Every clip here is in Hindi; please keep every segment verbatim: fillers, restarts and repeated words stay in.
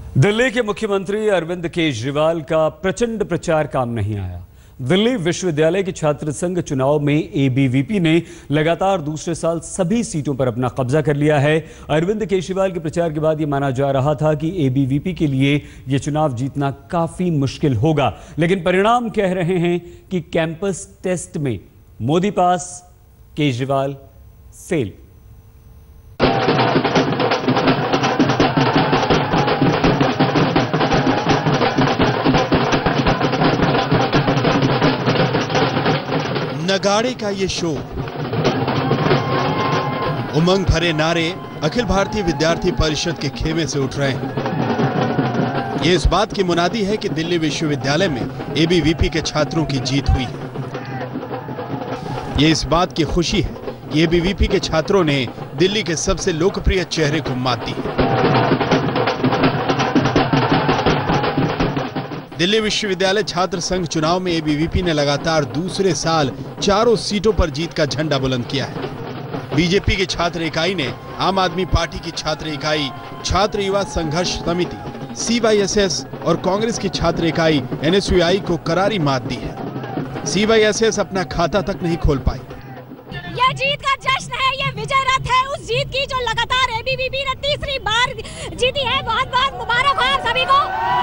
दिल्ली के मुख्यमंत्री अरविंद केजरीवाल का प्रचंड प्रचार काम नहीं आया। दिल्ली विश्वविद्यालय के छात्र संघ चुनाव में एबीवीपी ने लगातार दूसरे साल सभी सीटों पर अपना कब्जा कर लिया है। अरविंद केजरीवाल के प्रचार के बाद यह माना जा रहा था कि एबीवीपी के लिए यह चुनाव जीतना काफी मुश्किल होगा, लेकिन परिणाम कह रहे हैं कि कैंपस टेस्ट में मोदी पास, केजरीवाल फेल। नगाड़े का ये शो, उमंग भरे नारे अखिल भारतीय विद्यार्थी परिषद के खेमे से उठ रहे हैं। ये इस बात की मुनादी है कि दिल्ली विश्वविद्यालय में एबीवीपी के छात्रों की जीत हुई है। ये इस बात की खुशी है कि एबीवीपी के छात्रों ने दिल्ली के सबसे लोकप्रिय चेहरे को मात दी है। दिल्ली विश्वविद्यालय छात्र संघ चुनाव में एबीवीपी ने लगातार दूसरे साल चारों सीटों पर जीत का झंडा बुलंद किया है। बीजेपी की छात्र इकाई ने आम आदमी पार्टी की छात्र इकाई, छात्र युवा संघर्ष समिति, सीवाईएसएस और कांग्रेस की छात्र इकाई एनएसयूआई को करारी मात दी है। सीवाईएसएस अपना खाता तक नहीं खोल पाई। ये जीत का जश्न है, ये विजय रथ है उस जीत की जो लगातार एबीवीपी ने तीसरी बार जीती है। बहुत बहुत मुबारक हो आप सभी को।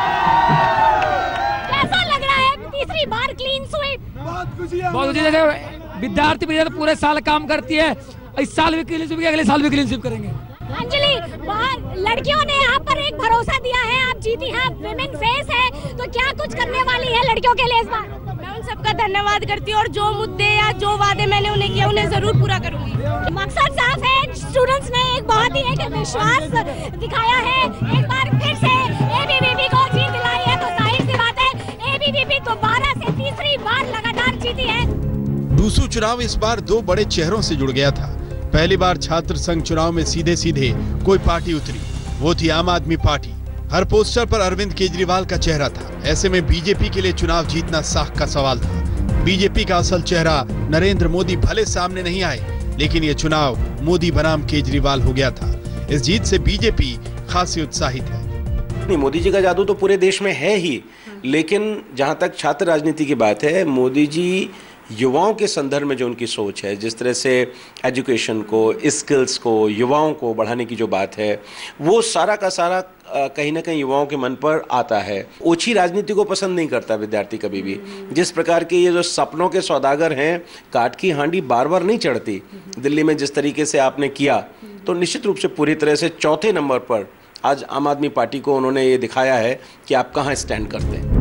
कैसा लग रहा है तीसरी बार क्लीन स्वीप? बहुत खुशी है। बहुत खुशी है। विद्यार्थी परिषद पूरे साल काम करती है, इस साल भी क्लीन स्वीप, अगले साल भी क्लीन स्वीप करेंगे। अंजलि, लड़कियों ने आप पर एक भरोसा दिया है, आप जीती हैं, विमेन फेस है, तो क्या कुछ करने वाली है लड़कियों के लिए इस बार? मैं उन सबका धन्यवाद करती हूँ और जो मुद्दे या जो वादे मैंने उन्हें किए उन्हें जरूर पूरा करूंगी। मकसद साफ है, स्टूडेंट्स ने एक बहुत ही एक विश्वास दिखाया है, एक बार फिर से एबीवीपी को जीत दिलाई है, तो जाहिर सी बात है एबीवीपी दोबारा से तीसरी बार लगातार जीती है। दूसरा चुनाव इस बार दो बड़े चेहरों से जुड़ गया था। पहली बार छात्र संघ चुनाव में सीधे सीधे कोई पार्टी उतरी, वो थी आम आदमी पार्टी। हर पोस्टर पर अरविंद केजरीवाल का चेहरा था। ऐसे में बीजेपी के लिए चुनाव जीतना साख का सवाल था। बीजेपी का असल चेहरा नरेंद्र मोदी भले सामने नहीं आए, लेकिन ये चुनाव मोदी बनाम केजरीवाल हो गया था। इस जीत से बीजेपी खासी उत्साहित है। नहीं, मोदी जी का जादू तो पूरे देश में है ही, लेकिन जहां तक छात्र राजनीति की बात है, मोदी जी युवाओं के संदर्भ में जो उनकी सोच है, जिस तरह से एजुकेशन को, स्किल्स को, युवाओं को बढ़ाने की जो बात है, वो सारा का सारा कहीं ना कहीं युवाओं के मन पर आता है। ओछी राजनीति को पसंद नहीं करता विद्यार्थी कभी भी। जिस प्रकार के ये जो सपनों के सौदागर हैं, काट की हांडी बार बार नहीं चढ़ती। दिल्ली में जिस तरीके से आपने किया, तो निश्चित रूप से पूरी तरह से चौथे नंबर पर आज आम आदमी पार्टी को उन्होंने ये दिखाया है कि आप कहाँ स्टैंड करते हैं।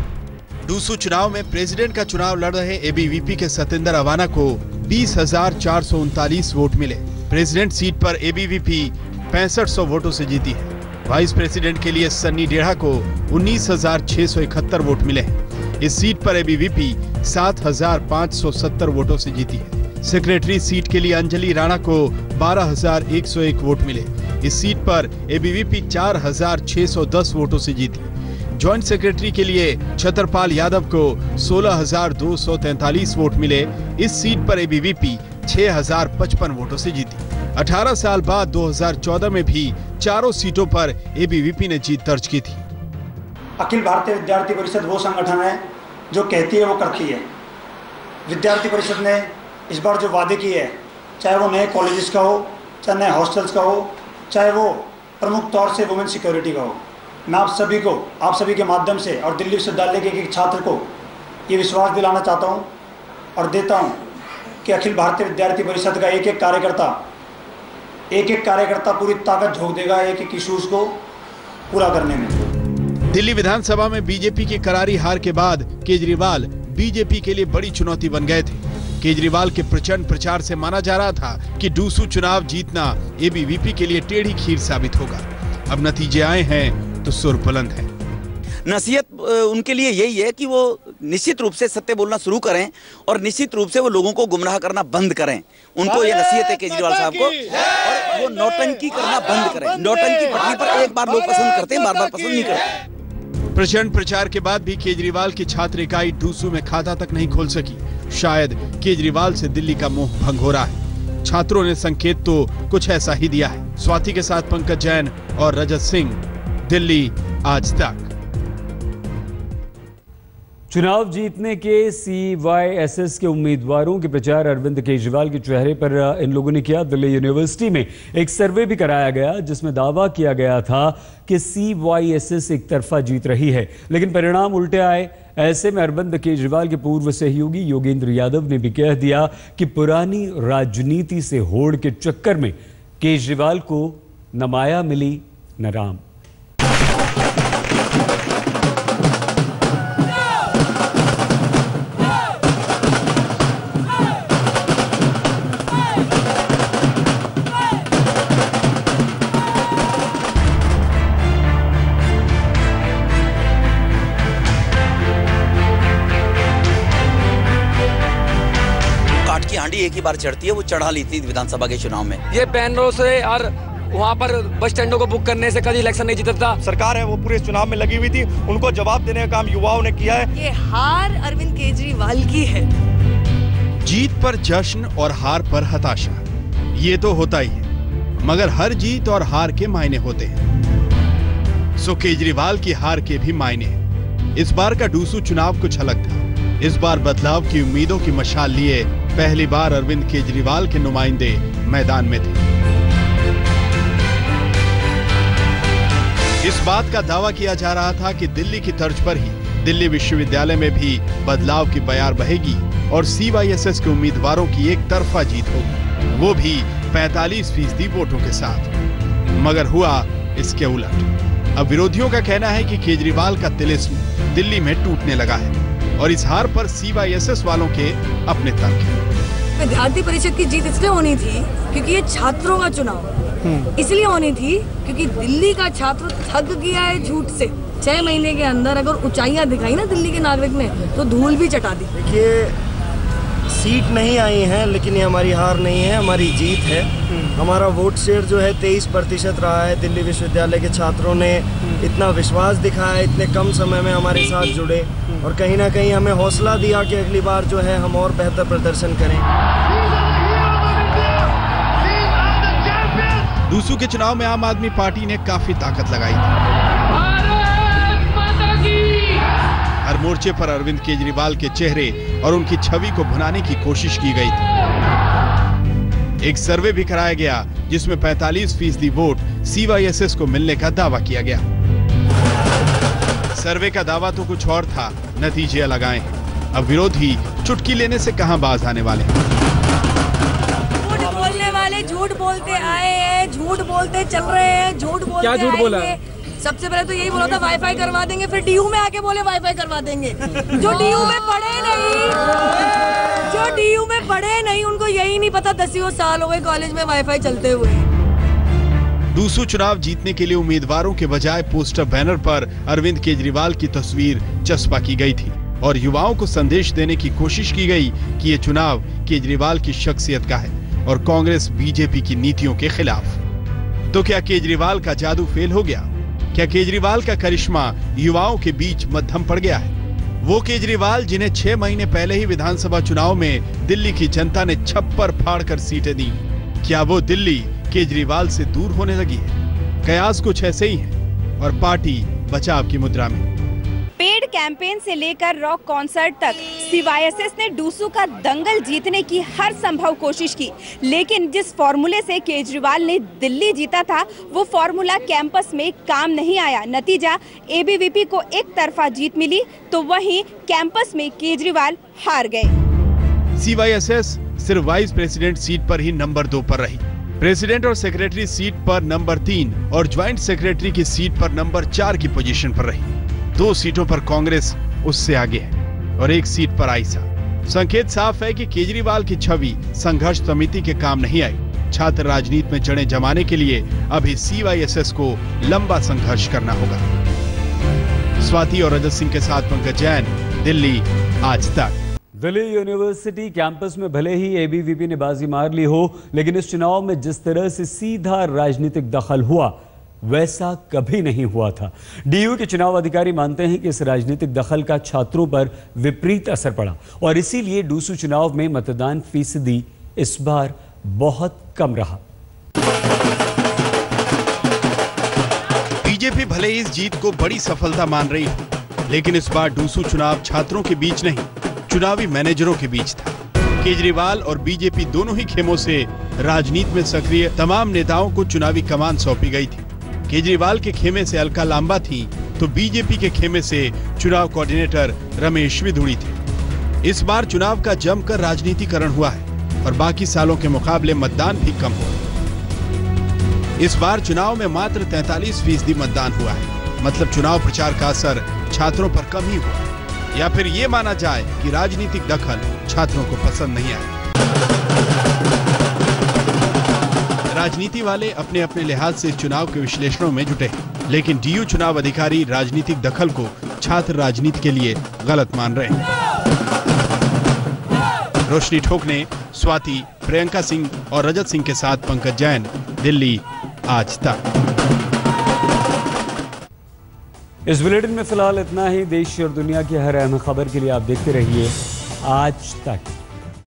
दूसरे चुनाव में प्रेसिडेंट का चुनाव लड़ रहे एबीवीपी के सतेंद्र अवाना को बीस हजार चार सौ उनतालीस वोट मिले। प्रेसिडेंट सीट पर एबीवीपी पैंसठ सौ वोटों से जीती है। वाइस प्रेसिडेंट के लिए सन्नी डेढ़ा को उन्नीस हजार छह सौ इकहत्तर वोट मिले हैं। इस सीट पर एबीवीपी सात हजार पाँच सौ सत्तर वोटों से जीती है। सेक्रेटरी सीट के लिए अंजलि राणा को बारह हजार एक सौ एक वोट मिले। इस सीट पर एबीवीपी चार हजार छह सौ दस वोटों से जीती। ज्वाइंट सेक्रेटरी के लिए छतरपाल यादव को सोलह हजार दो सौ तैंतालीस वोट मिले। इस सीट पर एबीवीपी छह हजार पचपन वोटों से जीती। अठारह साल बाद दो हजार चौदह में भी चारों सीटों पर एबीवीपी ने जीत दर्ज की थी। अखिल भारतीय विद्यार्थी परिषद वो संगठन है जो कहती है वो करती है। विद्यार्थी परिषद ने इस बार जो वादे किए हैं, चाहे वो नए कॉलेजेस का हो, चाहे नए हॉस्टल्स का हो, चाहे वो प्रमुख तौर से वुमेन सिक्योरिटी का हो, मैं आप सभी को, आप सभी के माध्यम से और दिल्ली विश्वविद्यालय के एक छात्र को ये विश्वास दिलाना चाहता हूँ और देता हूँ कि अखिल भारतीय विद्यार्थी परिषद का एक एक कार्यकर्ता एक एक कार्यकर्ता पूरी ताकत झोंक देगा एक एक इश्यूज को पूरा करने में। दिल्ली विधानसभा में बीजेपी की करारी हार के बाद केजरीवाल बीजेपी के लिए बड़ी चुनौती बन गए थे। केजरीवाल के प्रचंड प्रचार से माना जा रहा था कि दूसरा चुनाव जीतना एबीवीपी के लिए टेढ़ी खीर साबित होगा। अब नतीजे आए हैं तो सुर बुलंद है। नसीहत उनके लिए यही है कि वो निश्चित रूप से सत्य बोलना शुरू करें और निश्चित रूप से वो लोगों को गुमराह करना बंद करें। उनको ये नसीहत है केजरीवाल साहब को, और वो नौटंकी करना बंद करें। नौटंकी पटरी पर एक बार लोग पसंद करते हैं, बार बार पसंद नहीं करते। प्रचंड प्रचार के बाद भी केजरीवाल की छात्र इकाई डूसू में खाता तक नहीं खोल सकी। शायद केजरीवाल से दिल्ली का मोह भंग हो रहा है। छात्रों ने संकेत तो कुछ ऐसा ही दिया है। स्वाति के साथ पंकज जैन और रजत सिंह, दिल्ली। आज तक। चुनाव जीतने के सी वाई एस एस के उम्मीदवारों के प्रचार अरविंद केजरीवाल के चेहरे पर इन लोगों ने किया। दिल्ली यूनिवर्सिटी में एक सर्वे भी कराया गया जिसमें दावा किया गया था कि सी वाई एस एस एक तरफा जीत रही है, लेकिन परिणाम उल्टे आए। ऐसे में अरविंद केजरीवाल के पूर्व सहयोगी योगेंद्र यादव ने भी कह दिया कि पुरानी राजनीति से होड़ के चक्कर में केजरीवाल को न माया मिली न राम। हांडी एक ही बार चढ़ती है, वो चढ़ा ली थी विधानसभा के चुनाव में। ये बैनरों से और वहाँ पर बस स्टैंडों को बुक करने से कभी इलेक्शन नहीं जीता था। सरकार है वो पूरे चुनाव में लगी हुई थी, उनको जवाब देने का काम युवाओं ने किया है। ये हार अरविंद केजरीवाल की है। जीत पर जश्न और हार पर हताशा, ये तो होता ही है, मगर हर जीत और हार के मायने होते हैं। सो केजरीवाल की हार के भी मायने हैं। इस बार का डूसू चुनाव कुछ अलग था। इस बार बदलाव की उम्मीदों की मशाल लिए पहली बार अरविंद केजरीवाल के नुमाइंदे मैदान में थे। इस बात का दावा किया जा रहा था कि दिल्ली की तर्ज पर ही दिल्ली विश्वविद्यालय में भी बदलाव की बयार बहेगी और सी वाई एस एस के उम्मीदवारों की एक तरफा जीत होगी, वो भी पैंतालीस फीसदी वोटों के साथ। मगर हुआ इसके उलट। अब विरोधियों का कहना है कि केजरीवाल का तिलिस्म दिल्ली में टूटने लगा है और इस हार पर सी वाई एस एस वालों के अपने तर्क हैं। विद्यार्थी परिषद की जीत इसलिए होनी थी क्योंकि ये छात्रों का चुनाव इसलिए होनी थी क्योंकि दिल्ली का छात्र थक गया है झूठ से। छह महीने के अंदर अगर ऊंचाइयां दिखाई ना दिल्ली के नागरिक ने तो धूल भी चटा दी। देखिए, सीट नहीं आई है लेकिन ये हमारी हार नहीं है, हमारी जीत है। हमारा वोट शेयर जो है तेईस प्रतिशत रहा है। दिल्ली विश्वविद्यालय के छात्रों ने इतना विश्वास दिखाया, इतने कम समय में हमारे साथ जुड़े और कहीं ना कहीं हमें हौसला दिया कि अगली बार जो है हम और बेहतर प्रदर्शन करें। डूसू के चुनाव में आम आदमी पार्टी ने काफी ताकत लगाई थी। हर मोर्चे पर अरविंद केजरीवाल के चेहरे और उनकी छवि को भुनाने की कोशिश की गई थी। एक सर्वे भी कराया गया जिसमें पैंतालीस फीसदी vote C Y S S को मिलने का दावा किया गया। सर्वे का दावा तो कुछ और था, नतीजे अलग आए। अब विरोधी चुटकी लेने से कहां बाज आने वाले। झूठ बोलने वाले झूठ बोलते आए हैं, झूठ बोलते चल रहे हैं, झूठ बोलते क्या झूठ बोला? सबसे पहले तो यही बोला था वाईफाई करवा देंगे, फिर डीयू में आके बोले वाईफाई करवा देंगे। जो डीयू में पढ़े नहीं, जो डीयू में पढ़े नहीं उनको यही नहीं पता दसियों साल हो गए कॉलेज में वाईफाई चलते हुए। डूसू चुनाव जीतने के लिए उम्मीदवारों के बजाय पोस्टर बैनर पर अरविंद केजरीवाल की तस्वीर चस्पा की गई थी और युवाओं को संदेश देने की कोशिश की गई कि ये चुनाव केजरीवाल की शख्सियत का है और कांग्रेस बीजेपी की नीतियों के खिलाफ। तो क्या केजरीवाल का जादू फेल हो गया? क्या केजरीवाल का करिश्मा युवाओं के बीच मध्यम पड़ गया है? वो केजरीवाल जिन्हें छह महीने पहले ही विधानसभा चुनाव में दिल्ली की जनता ने छप्पर फाड़कर सीटें दी, क्या वो दिल्ली केजरीवाल से दूर होने लगी है? कयास कुछ ऐसे ही है और पार्टी बचाव की मुद्रा में। पेड कैंपेन से लेकर रॉक कॉन्सर्ट तक सी वाई एस एस ने डूसू का दंगल जीतने की हर संभव कोशिश की, लेकिन जिस फॉर्मूले से केजरीवाल ने दिल्ली जीता था वो फॉर्मूला कैंपस में काम नहीं आया। नतीजा ए बी वी पी को एक तरफा जीत मिली तो वहीं कैंपस में केजरीवाल हार गए। सी वाई एस एस सिर्फ वाइस प्रेसिडेंट सीट पर ही नंबर दो पर रही। प्रेसिडेंट और सेक्रेटरी सीट पर नंबर तीन और ज्वाइंट सेक्रेटरी की सीट पर नंबर चार की पोजीशन पर रही। दो सीटों पर कांग्रेस उससे आगे है और एक सीट पर आईसा। संकेत साफ है कि केजरीवाल की छवि संघर्ष समिति के काम नहीं आई। छात्र राजनीति में जड़ें जमाने के लिए अभी सी वाई एस एस को लंबा संघर्ष करना होगा। स्वाति और रजत सिंह के साथ पंकज जैन, दिल्ली आज तक। दिल्ली यूनिवर्सिटी कैंपस में भले ही ए बी वी पी ने बाजी मार ली हो, लेकिन इस चुनाव में जिस तरह से सीधा राजनीतिक दखल हुआ वैसा कभी नहीं हुआ था। डी यू के चुनाव अधिकारी मानते हैं कि इस राजनीतिक दखल का छात्रों पर विपरीत असर पड़ा और इसीलिए डूसू चुनाव में मतदान फीसदी इस बार बहुत कम रहा। बीजेपी भले इस जीत को बड़ी सफलता मान रही है, लेकिन इस बार डूसू चुनाव छात्रों के बीच नहीं, चुनावी मैनेजरों के बीच था। केजरीवाल और बीजेपी दोनों ही खेमों से राजनीति में सक्रिय तमाम नेताओं को चुनावी कमान सौंपी गई थी। केजरीवाल के खेमे से अलका लांबा थी, तो बीजेपी के खेमे से चुनाव कोऑर्डिनेटर रमेश विधुड़ी थे। इस बार चुनाव का जमकर राजनीतिकरण हुआ है और बाकी सालों के मुकाबले मतदान भी कम हुआ। इस बार चुनाव में मात्र तैंतालीस फीसदी मतदान हुआ है, मतलब चुनाव प्रचार का असर छात्रों पर कम ही हुआ, या फिर ये माना जाए कि राजनीतिक दखल छात्रों को पसंद नहीं आया। राजनीति वाले अपने अपने लिहाज से चुनाव के विश्लेषणों में जुटे, लेकिन डीयू चुनाव अधिकारी राजनीतिक दखल को छात्र राजनीति के लिए गलत मान रहे हैं। रोशनी ठोकने, स्वाति, प्रियंका सिंह और रजत सिंह के साथ पंकज जैन, दिल्ली आज तक। इस बुलेटिन में फिलहाल इतना ही। देश और दुनिया की हर अहम खबर के लिए आप देखते रहिए आज तक।